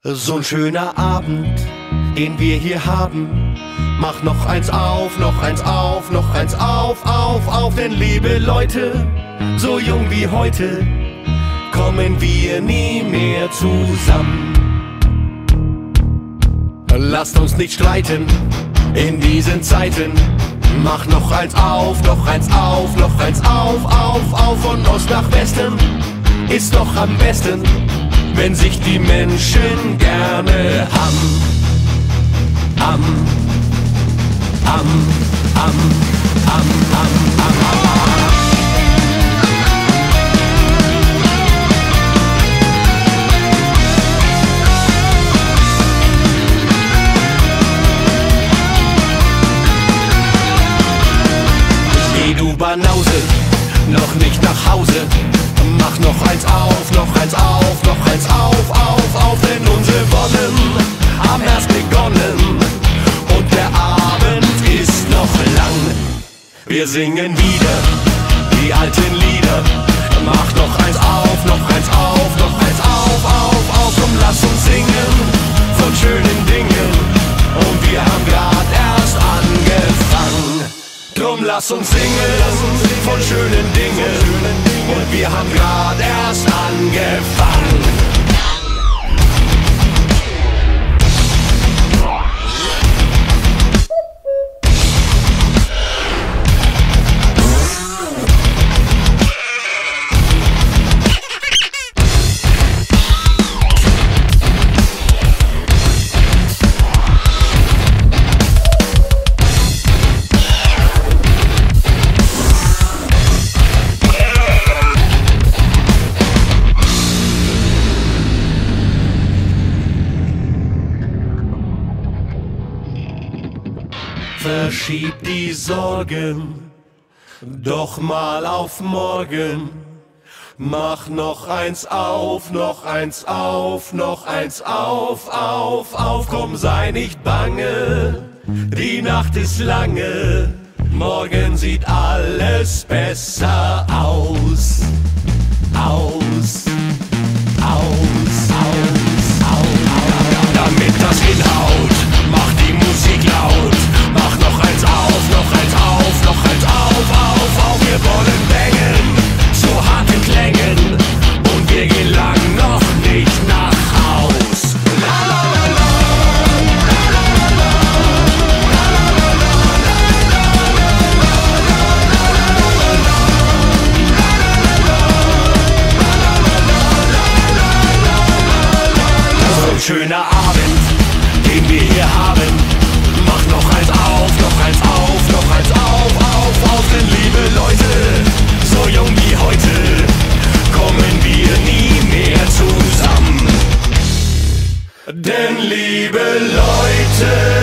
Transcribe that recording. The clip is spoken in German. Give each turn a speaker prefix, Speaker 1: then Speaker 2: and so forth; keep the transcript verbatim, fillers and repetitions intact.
Speaker 1: So ein schöner Abend, den wir hier haben. Mach noch eins auf, noch eins auf, noch eins auf, auf, auf. Denn liebe Leute, so jung wie heute, kommen wir nie mehr zusammen. Lasst uns nicht streiten in diesen Zeiten. Mach noch eins auf, noch eins auf, noch eins auf, auf, auf. Von Ost nach Westen ist doch am besten, wenn sich die Menschen gerne haben. Am, am, am, am, am, am, am. Geh du Banause, noch nicht nach Hause. Mach noch eins auf, noch eins auf, noch eins auf, auf, auf. Denn unsere Wollen haben erst begonnen und der Abend ist noch lang. Wir singen wieder die alten Lieder. Mach noch eins auf, noch eins auf, noch eins auf, auf, auf. Komm, lass uns singen von schönen Dingen. Und wir haben grad erst angefangen. Drum lass uns singen von schönen Dingen. Und wir haben grad erst angefangen. Verschieb die Sorgen doch mal auf morgen. Mach noch eins auf, noch eins auf, noch eins auf, auf, auf. Komm, sei nicht bange, die Nacht ist lange. Morgen sieht alles besser aus. Aus, aus, aus, aus. Damit das hinhaut, mach die Musik laut. Mach noch eins auf, noch eins auf, noch eins auf, auf, auf. Wir wollen bängen zu harten Klängen und wir gehen lang noch nicht nach Haus. La la la la, la la la la, la la la la, la la la la. So ein schöner Abend, den wir hier haben. Mach noch eins auf, noch eins auf, noch eins auf, auf, auf. Denn liebe Leute, so jung wie heute, kommen wir nie mehr zusammen. Denn liebe Leute,